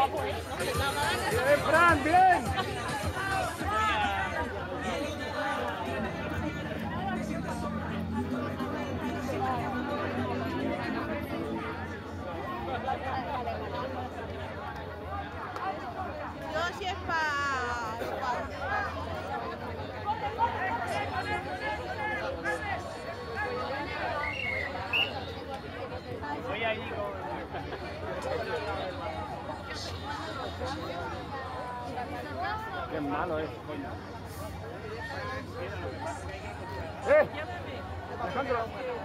Bien, Fran, bien. Yo si es Voy ahí con... Qué malo es, coño. Alejandro.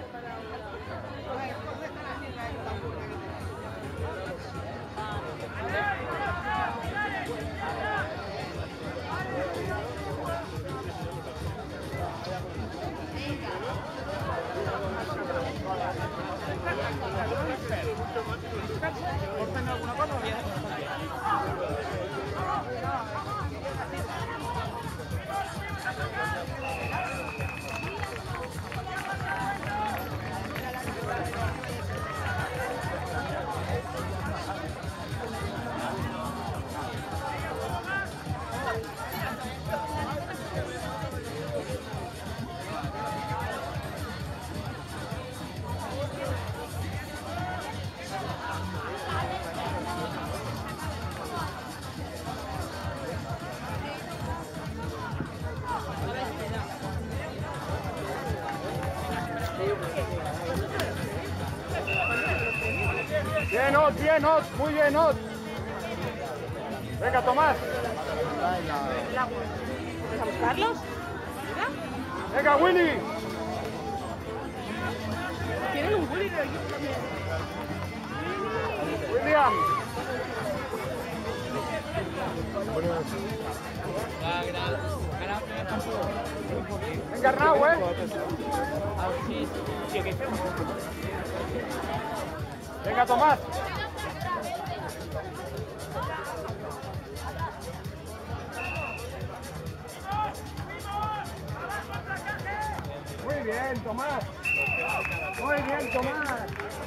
alguna cosa? Bien, Ot, bien, Ot, muy bien, Ot. Venga, Tomás. ¿Vas a buscarlos? Venga, Willy. Tienen un Willy de aquí. William. Venga, Arnau, Venga, Tomás. Muy bien, Tomás. Muy bien, Tomás.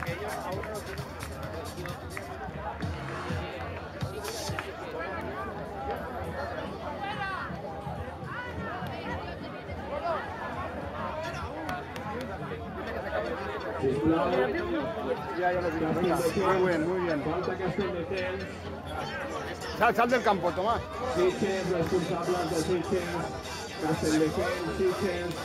Ya lo vi. Muy bien, muy bien. Sal del campo, Tomás. Sitges, responsables de Sitges, Castelldefels, Sitges.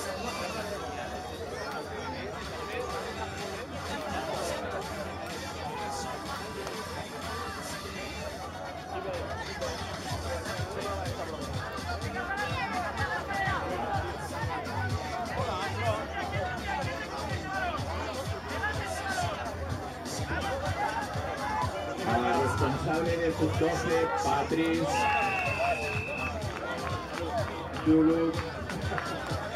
Responsable de sub-12, Patrice Duluth.